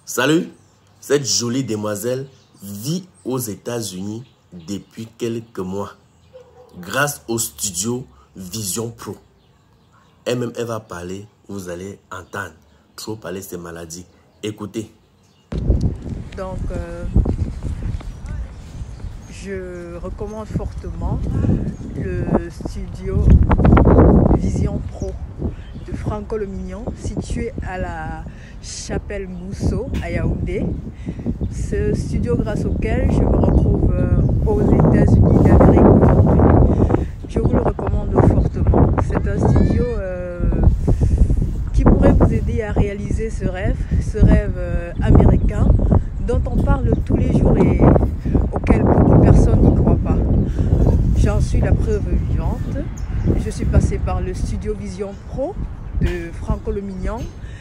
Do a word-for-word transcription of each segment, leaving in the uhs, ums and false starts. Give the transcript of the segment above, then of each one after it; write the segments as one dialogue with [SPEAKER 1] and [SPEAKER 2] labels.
[SPEAKER 1] Salut, cette jolie demoiselle vit aux États-Unis depuis quelques mois grâce au studio Vision Pro. Elle-même, elle va parler, vous allez entendre. Trop parler, c'est maladie. Écoutez.
[SPEAKER 2] Donc, euh, je recommande fortement le studio Vision Pro de Franco Le Mignon, situé à la Chapelle Mousseau à Yaoundé. Ce studio grâce auquel je me retrouve euh, aux États-Unis d'Amérique aujourd'hui. Je vous le recommande fortement. C'est un studio euh, qui pourrait vous aider à réaliser ce rêve, ce rêve euh, américain dont on parle tous les jours et auquel beaucoup de personnes n'y croient pas. J'en suis la preuve vivante. Je suis passée par le studio Vision Pro de Franco Le Mignon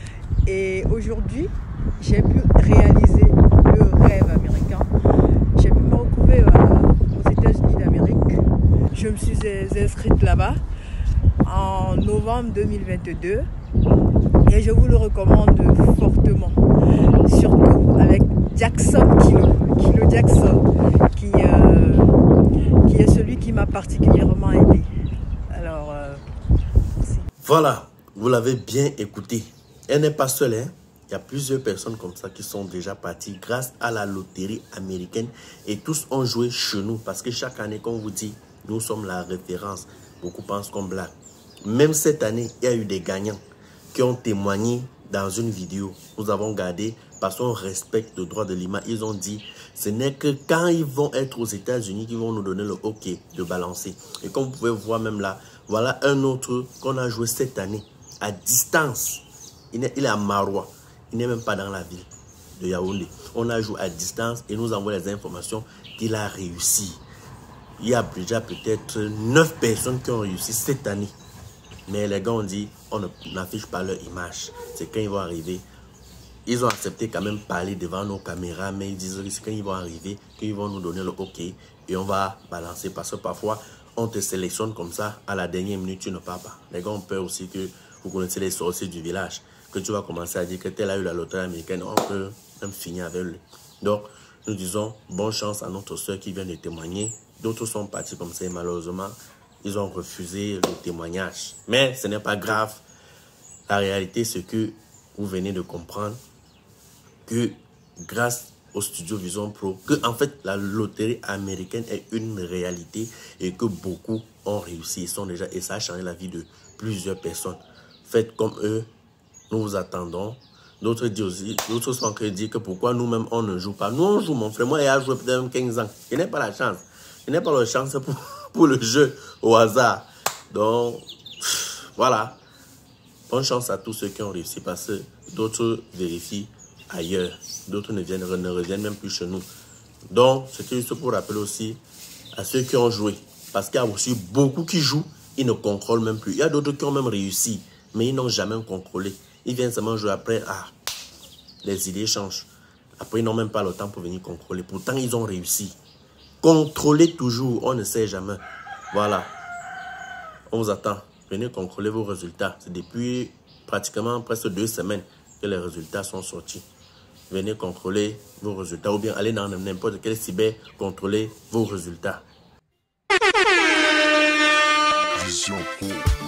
[SPEAKER 2] et aujourd'hui j'ai pu réaliser le rêve américain. J'ai pu me retrouver euh, aux États-Unis d'Amérique. Je me suis inscrite là-bas en novembre deux mille vingt-deux et je vous le recommande fortement, surtout avec Jackson Kilo, Kilo Jackson, qui, euh, qui est celui qui m'a particulièrement aidé. Alors, euh, merci.
[SPEAKER 1] Voilà, vous l'avez bien écouté. Elle n'est pas seule, hein? Il y a plusieurs personnes comme ça qui sont déjà parties grâce à la loterie américaine et tous ont joué chez nous parce que chaque année, comme on vous dit, nous sommes la référence. Beaucoup pensent qu'on blague. Même cette année, il y a eu des gagnants qui ont témoigné dans une vidéo. Nous avons gardé parce qu'on respecte le droit de l'image. Ils ont dit, ce n'est que quand ils vont être aux États-Unis qu'ils vont nous donner le OK de balancer. Et comme vous pouvez voir même là, voilà un autre qu'on a joué cette année à distance. Il est, il est à Maroua. Il n'est même pas dans la ville de Yaoundé. On a joué à distance et nous envoie les informations qu'il a réussi. Il y a déjà peut-être neuf personnes qui ont réussi cette année. Mais les gars ont dit, on n'affiche pas leur image. C'est quand ils vont arriver. Ils ont accepté quand même parler devant nos caméras, mais ils disent que c'est quand ils vont arriver, qu'ils vont nous donner le OK et on va balancer. Parce que parfois, on te sélectionne comme ça, à la dernière minute, tu ne pars pas. Les gars ont peur aussi que vous connaissez les sorciers du village, que tu vas commencer à dire que tel a eu la loterie américaine, on peut même finir avec lui. Donc, nous disons bonne chance à notre soeur qui vient de témoigner. D'autres sont partis comme ça et malheureusement, ils ont refusé le témoignage. Mais ce n'est pas grave. La réalité, c'est que vous venez de comprendre que grâce au studio Vision Pro, que en fait la loterie américaine est une réalité et que beaucoup ont réussi. Ils sont déjà, et ça a changé la vie de plusieurs personnes. Faites comme eux, nous vous attendons. D'autres disent aussi, d'autres sont que dire que pourquoi nous-mêmes on ne joue pas. Nous on joue, mon frère, moi il a joué peut-être même quinze ans. Je n'ai pas la chance. Je n'ai pas la chance pour, pour le jeu au hasard. Donc, voilà. Bonne chance à tous ceux qui ont réussi parce que d'autres vérifient ailleurs. D'autres ne, viennent, ne reviennent même plus chez nous. Donc, c'était juste pour rappeler aussi à ceux qui ont joué. Parce qu'il y a aussi beaucoup qui jouent, ils ne contrôlent même plus. Il y a d'autres qui ont même réussi, mais ils n'ont jamais contrôlé. Ils viennent seulement jouer après. Ah, les idées changent. Après, ils n'ont même pas le temps pour venir contrôler. Pourtant, ils ont réussi. Contrôlez toujours, on ne sait jamais. Voilà. On vous attend. Venez contrôler vos résultats. C'est depuis pratiquement presque deux semaines que les résultats sont sortis. Venez contrôler vos résultats ou bien allez dans n'importe quel cyber contrôler vos résultats.
[SPEAKER 3] Vision Pro.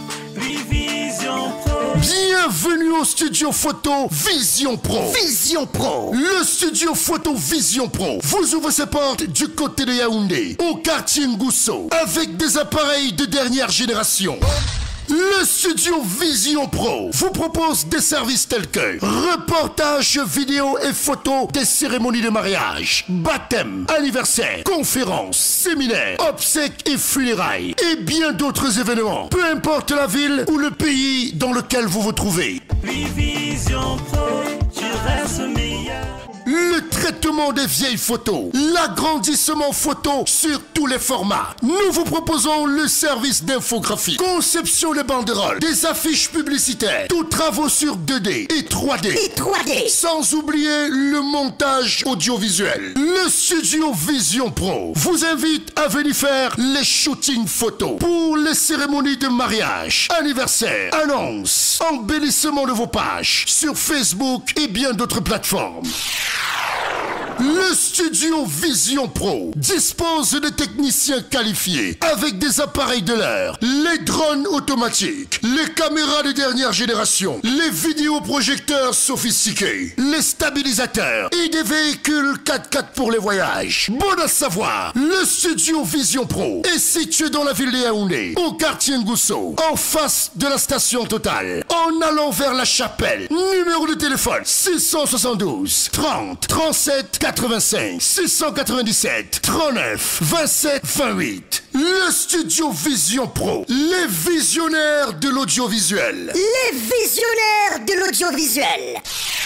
[SPEAKER 3] Bienvenue au studio photo Vision Pro. Vision Pro. Le studio photo Vision Pro vous ouvre ses portes du côté de Yaoundé, au quartier Ngousso, avec des appareils de dernière génération. Le studio Vision Pro vous propose des services tels que reportage vidéo et photos des cérémonies de mariage, baptême, anniversaire, conférences, séminaires, obsèques et funérailles et bien d'autres événements. Peu importe la ville ou le pays dans lequel vous vous trouvez.
[SPEAKER 4] Vision Pro, tu restes meilleur.
[SPEAKER 3] Le traitement des vieilles photos, l'agrandissement photo sur tous les formats. Nous vous proposons le service d'infographie, conception des banderoles, des affiches publicitaires, tous travaux sur deux D et trois D. Et trois D. Sans oublier le montage audiovisuel. Le studio Vision Pro vous invite à venir faire les shootings photos pour les cérémonies de mariage, anniversaire, annonces, embellissement de vos pages sur Facebook et bien d'autres plateformes. Le studio Vision Pro dispose de techniciens qualifiés avec des appareils de l'air, les drones automatiques, les caméras de dernière génération, les vidéoprojecteurs sophistiqués, les stabilisateurs et des véhicules quatre quatre pour les voyages. Bon à savoir, le studio Vision Pro est situé dans la ville de Yaoundé, au quartier Ngousso, en face de la station Total, en allant vers la chapelle. Numéro de téléphone six cent soixante-douze trente trente-sept quatre-vingt-cinq, six cent quatre-vingt-dix-sept trente-neuf vingt-sept vingt-huit. Le studio Vision Pro, les visionnaires de l'audiovisuel.
[SPEAKER 5] Les visionnaires de l'audiovisuel.